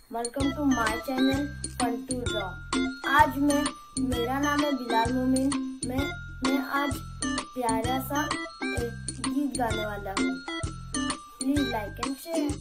Welcome to my channel fun to draw. आज मेरा नाम है बिलाल मोमिन। मैं आज प्यारा सा एक गीत गाने वाला हूँ। Please like and share.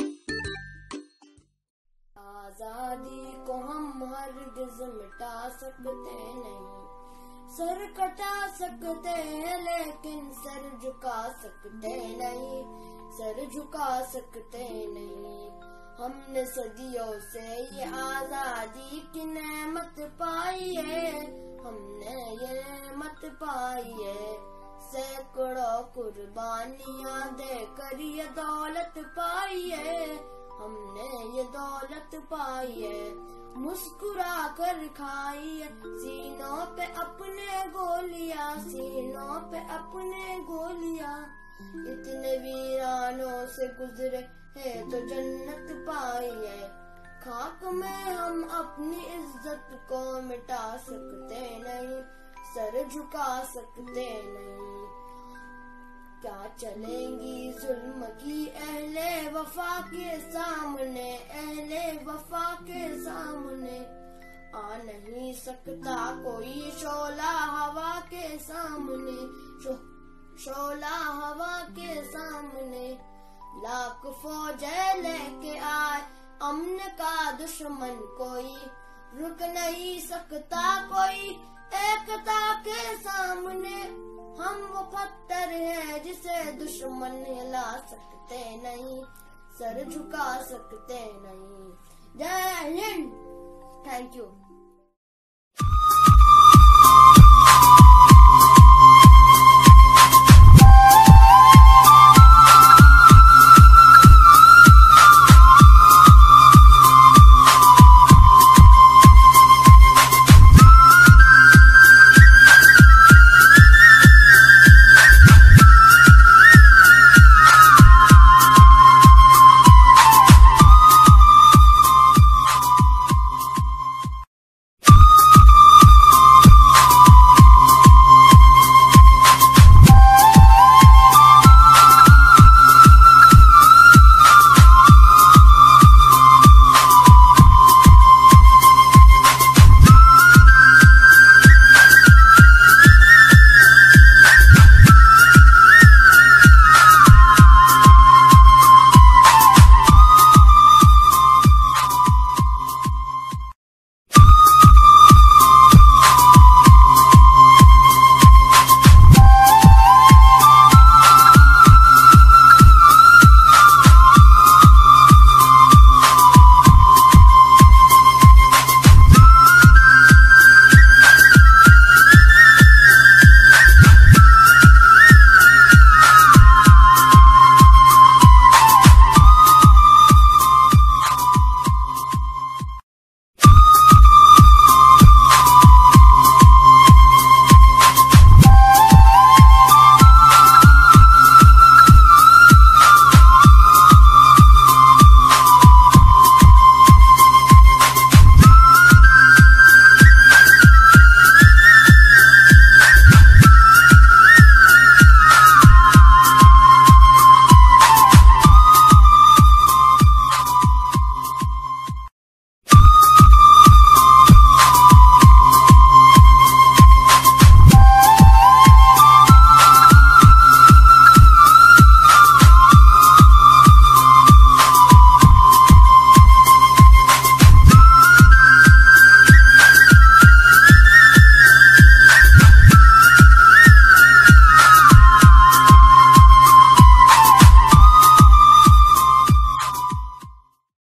आजादी को हम हरगिज़ मिटा सकते नहीं, सर कटा सकते हैं लेकिन सर झुका सकते नहीं, सर झुका सकते नहीं। हमने सदियों से ये आजादी की नेमत पाई है, हमने ये नेमत पाई है। सैकड़ों कुर्बानियां देकर ये दौलत पाई है, हमने ये दौलत पाई है। मुस्कुरा कर खाई है सीनों पे अपने गोलियां, सीनों पे अपने गोलियां। इतने वीरानों से गुजरे है तो जन्नत पाई है। खाक में हम अपनी इज्जत को मिटा सकते नहीं, सर झुका सकते नहीं। क्या चलेंगी जुल्म की अहले वफा के सामने, अहले वफा के सामने। आ नहीं सकता कोई शोला हवा के सामने, शोला हवा के सामने। लाख फौजें लेके आए अमन का दुश्मन कोई, रुक नहीं सकता कोई एकता के सामने। हम वो पत्थर है जिसे दुश्मन हिला सकते नहीं, सर झुका सकते नहीं। जय हिंद। Thank you.